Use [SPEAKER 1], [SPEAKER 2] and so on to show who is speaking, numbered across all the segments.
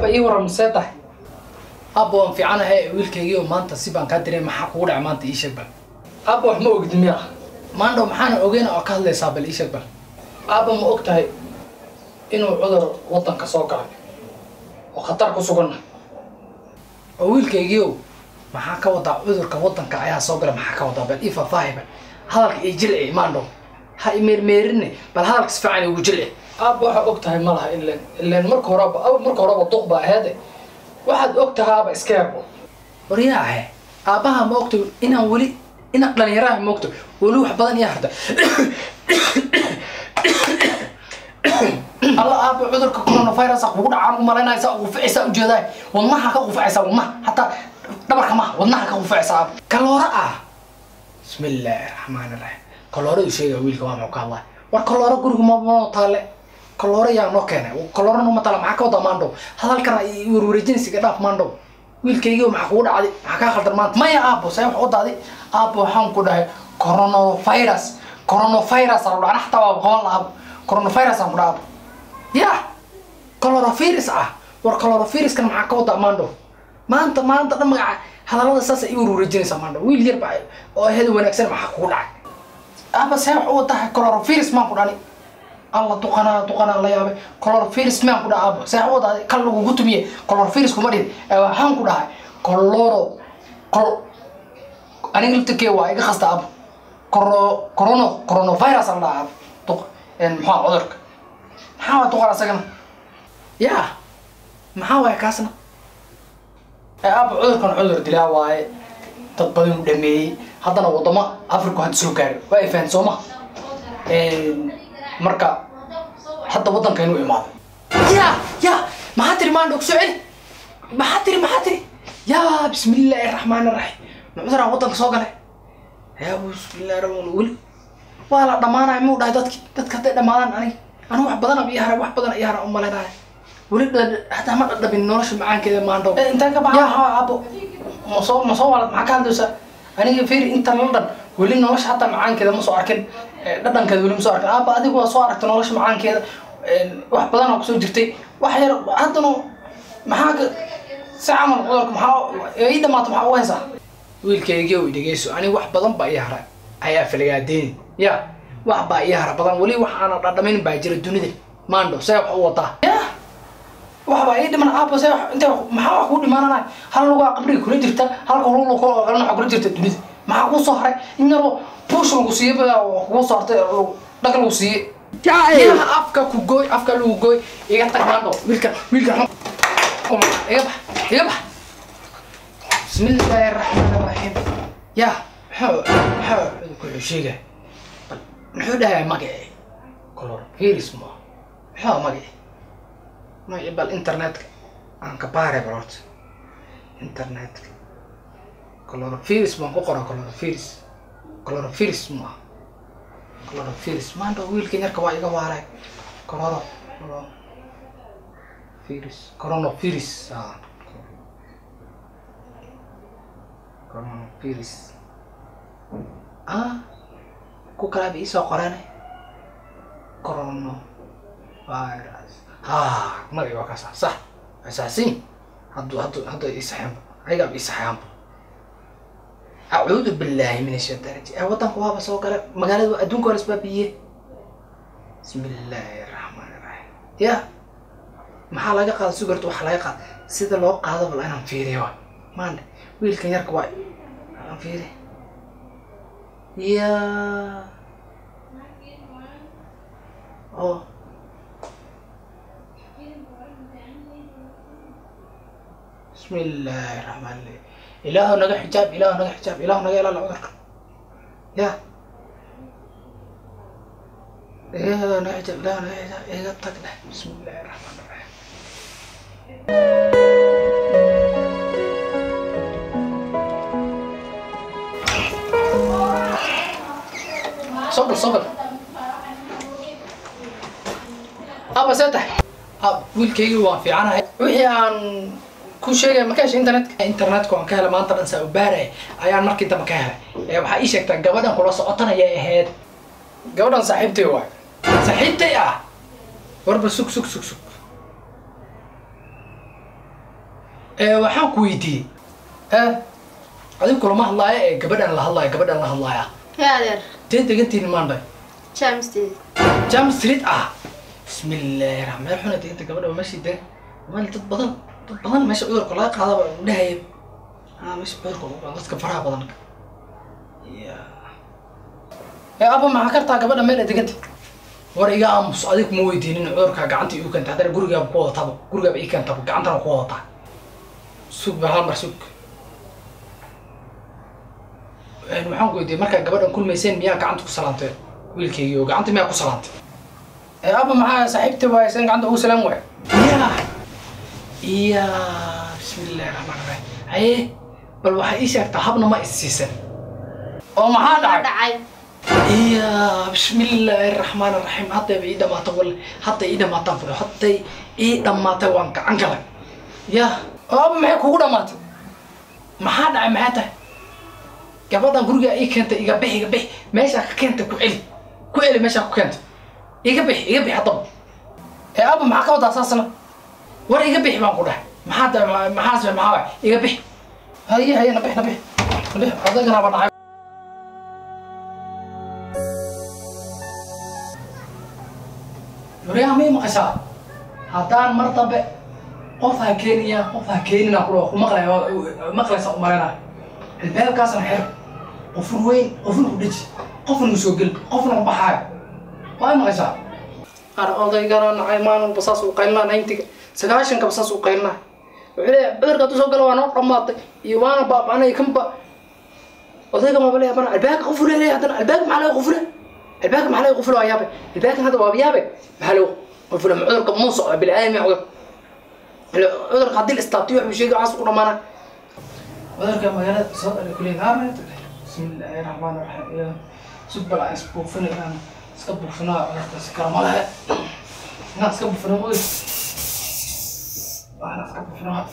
[SPEAKER 1] aba ii waran seedahay aba waan fiicanahay wiilkaygiiyo maanta si baan ka diray maxaa kugu dhacay maanta ii sheeg bal aba wax ma ogid miya maandho maxaan ogeyn oo ka hadlaysaa bal ii sheeg bal aba ma og tahay inuu cudur wadanka soo galay oo khatar ku sugan oo wiilkaygiiyo maxaa ka wadaa cudurka wadanka ayaa soo galay maxaa ka wadaa bal ii faahfaahiba hadalka ii jilci maandho ha imeermeerine bal hadalka si fiican ugu jilci aba waxa og tahay malaha ileen marka horeba duq baa aheede waxaad og tahaaba iska yarbo waryaahe aabaha ma ogto inaan weli inaan dhalinyaraha ma ogto weli wax badan iyo harda alla aaba cudurka coronavirus kugu dhacaan u malaynaysa quficaysa ujeedaa wadnaha ka quficaysa wadnaha hataa dhabarka ma wadnaha ka quficaysa kaloora ah bismillaahir rahmaanir rahiim kaloora sheega wiilka waa maxaa Allah war kaloora guriga ma taale kaloora yaa noo keenay kaloora noo matala maxaa ka wada maandho hadalkan ay warwareejinaysa dhaaf maandho wiilkaygiiyo maxaa kugu dhacday maxaa ka khaldan maanta maya aabo say wax u daaday aabo waxaan ku dhahay coronavirus aan dhaana xataa waa qaban lahaa coronavirus aan ku dhaabo ya coronavirus war coronavirus kan maxaa ka wada maandho maanta dhan magaca hadalada saas ay warwareejinaysa maandho wiil yar baa oo heed wanaagsan maxaa kugu dhacay aaba say wax u tahay coronavirus maan ku dhani الله تقنا الله يابي كلورفيرس ما كده أبو سأعود هذا كله وجوتمية كلورفيرس كمرين هم كده هاي أنا قلت كيوا إيه خاصة أبو كورونا فيروس الله أبو تق إن محا عذرك محا تقرأ سجن يا محا كاسنا أبو عذر كان عذر دلا واي تطبيق دمي هذا نوضما أفريقيا هتسوكر واقفين سوما marka hadda wadanka inuu imaado ya maxaa tiri maandho ku soo celi maxaa tiri ya bismillaahir rahmaanir rahiim muxuu wadanka soo galay ya bismillaahir rahmaanir wali wala dhamaanay muu dhahay dadka hadday dhamaadaan anigu wax badan iyo hara u maleeyahay wali hatta ma dhadhabin nolosha macaankeeda maandho inta ka baa abo ma soo wala maxaa ka hadlaysa aniga fiir inta London wali nolosha hatta macaankeeda ma soo arkin dhadhankeeda wali ma soo arkin aaba adigu waa soo aragtay nolosha macaankeeda wax badan oo ku soo jirtay wax yar haddana maxaa ka saacaman cudurka maxaa ay dhamaatay maxaa u haysaa wiilkayga oo dhigayso aniga wax badan baa ii haray ayaa falagaadeen ya wax baa ii haray badan wali wax aan dhadhamin baa jira dunida maandho say wax u wataa ya wax baa ii dhiman aaba say inta maxaa wax ku dhimaanay hal lugu qabriga kula jirta halka lugu ko qalna kula jirta dunida maxaa ku soo haray inaro push lagu siiyay oo ku soo hartay dhagal lagu siiyay يا أفكا كوجوي أفكا لوجوي إيه تكمانو ويلكا إيه بح بسم الله الرحمن الرحيم يا حو كل شيء حو ده ماجي كلور فيروس حو ماجي ما يبقى الإنترنت عن كبار برات إنترنت كلور فيروس ما كوكورا كلور فيروس ما coronavirus ما عنده ويل كنير كواي كوارع coronavirus كوكلا بيسا قرانه coronavirus ما بيبقى كذا صح أساسي هذا يسحب هيدا بيسحب أعوذ بالله من الشيطان الرجيم وطن قوها بس وقال مقالة أدون كورس بابية بسم الله الرحمن الرحيم يا محل قاعد سكرت وحلاقة سيد الله قاعد بالله أنا مفيري هوا ما عندي ويل كان يركب أنا مفيري يا بسم الله الرحمن الرحيم إله نجح حجاب إله نجح لا عذرك يا إله نجح حجاب إله تقله بسم الله الرحمن الرحيم صبر أبا ساتح ويلكي وافي عنها وحي عن كل شيء ما كانش إنترنت كون كهلا ما أنت نسأ وبارع أيام مركي أنت ما كهلا وحقيقة شكتك جوادن خلاص أطنا يا إهاد جوادن صاحبتي واحد صاحبتي ورب سوق waxaan ku weydiiyey adigu kulama hadlaaya gabadhan la hadlaaya
[SPEAKER 2] يا دير
[SPEAKER 1] teen degantiin maandhay
[SPEAKER 2] شامستي
[SPEAKER 1] jam street bismillaahi rahmaan rahiim deeganta gabadha meeshii dee meel dad badan meesha cudurka laga qaadaba dhahay meesha cudurka dadka faraha badan aba maxaa kartaa gabadha meel deganta war iga aamus adigu ma weydiinin cudurka gacanta igu keenta hadana gurigaaba ku wadataaba gurigaaba ii keentaba gacantana ku wadataa sug ba hal mar sug waxaan ku weydiiyey markaa gabadhan kulmayseen miyaa gacanta ku salaantay wiilkaygii oo gacanta miyaa ku salaantay aba maxaa saaxiibtay waaysan gacanta ugu salaam waay iya bismillaahi rahmaani rahiim haye bal waxay ii sheegtaa habna ma isiisan oo maxaa dhacay iya bismillaahi rahmaani rahiim hadda ii dhamaatay wal hadda ii dhamaatay fadho hadda ii dhamaatay waan gacan galay ya aba maxay kugu dhamaatay maxaa dhacay maxaa tahay gabadhan guriga ii keentay iga bix meesha ka keentay ku celi meesha ku keentay iga bix hadaba aba maxaa ka wadaa saasna war iga bix baan ku dhahay maxaa iga bix haye nabix adagana ba dhacay wariyaha mii maqashaa haddaan mar dambe qof ha keenina ku maqlaysa u malaynayo albaabkaasna xer qofun weyn qofun ku dheji qofna u soo geli qofna u baxaayo waa maqashaa odaygana nacay maalin basaas uu qaylnaa 90 sagaashanka basaas uu qaylnaa wuxuu leeyahay cudurka hadduu soo galo waa noo dhammaatay iyo waana baabaanay kanba odayga ma bale bana albaabka qofule leeyahay haddana albaabka maxaa laga qofule albaabka maxaa laga qofule waa yaabe albaabkan hadda waa yaabe maxaa laga qofule cudurka muu socda bilaadan ma cudurka haddii la istaabtiyo wuxuu sheegay waxaas ku dhamaana cudurka magaalada soo dhalay kuley naarayt bismillaahi rahmaani rahiim subal aan isbuufinayaan iska buufinaa cudurka si kala malaha inaan iska buufino waxaan iska buufinaa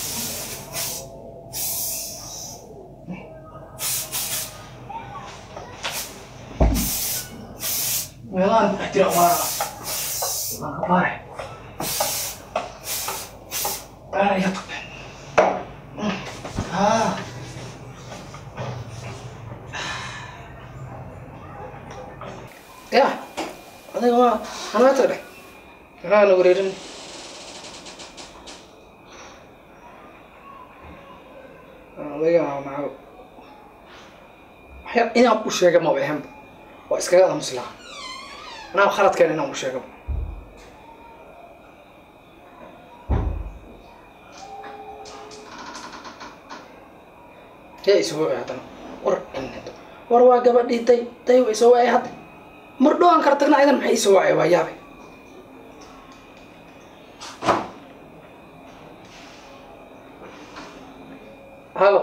[SPEAKER 1] meelaan ku dhex jira waan ka baaray يا طب يا هذا ما أنا ما تدري أنا نقولين هذا يا معه حيا إنا أبو شيء ما بهم وإسكال هذا مسلح أنا خلت كان إنا أبو شيء يا إسبوع هذا war waa gabadhii tay way soo waayay hadda mar dhow aan kartagna aydan maxay soo waayay waa yaabay halo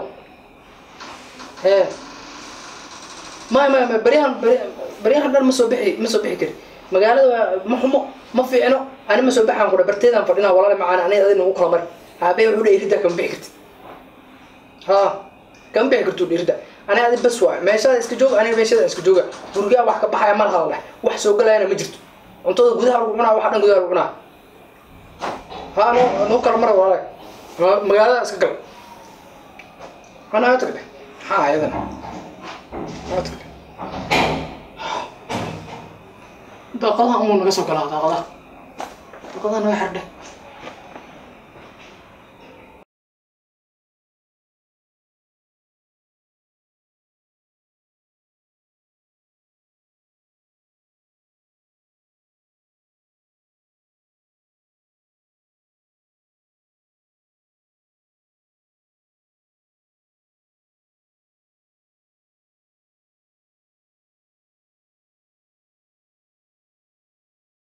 [SPEAKER 1] ما بريان دار ما soo bixi kari magaalada ma xumo ma fiicno ani ma soo baxaan ku dhabarteedan fadhina walaal macaan aniga adina ugu kala mar haabay wuxuu leeyahay rida kan bixi kartid كم بيحكوا لي أنا هذا بس واحد ما يصير إسكجوج أنا ما يصير إسكجوج برجع واحد كبحة ما لها ولا واحد سوق له أنا مجرد أنت جودها ربنا واحد جودها ربنا أنا نو كلام مرة ولا مقالة إسكجوج أنا أتكلم هذا أتكلم بقولها أمور نقص كلام هذا بقولها نوع حرده